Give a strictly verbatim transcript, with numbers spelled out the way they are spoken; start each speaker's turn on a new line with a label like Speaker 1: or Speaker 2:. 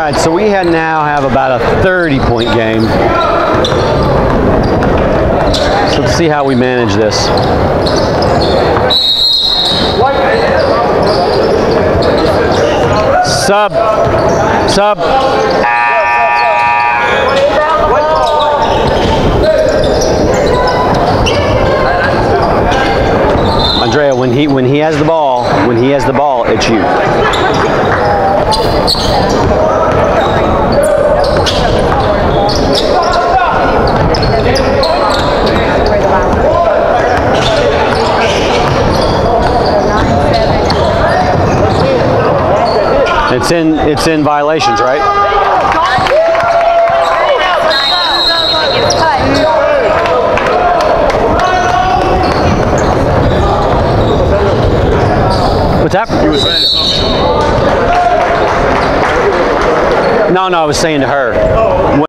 Speaker 1: right, so we had now have about a thirty point game. So let's see how we manage this. Sub. Sub. Andrea, when he when he has the ball, when he has the ball, it's you. It's in it's in violations, right? What's that?
Speaker 2: You were saying something.
Speaker 1: No, no, I was saying to her.